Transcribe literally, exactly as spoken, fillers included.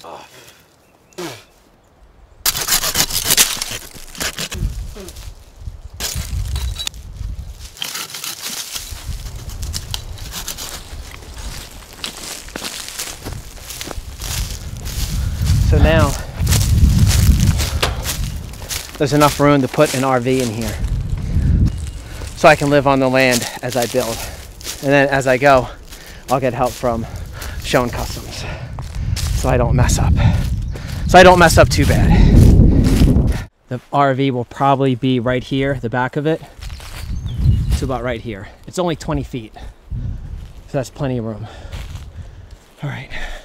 Oh. So now there's enough room to put an R V in here, so I can live on the land as I build. And then as I go, I'll get help from Schoen Customs, so I don't mess up. So I don't mess up too bad. The R V will probably be right here, the back of it, to about right here. It's only twenty feet, so that's plenty of room. All right.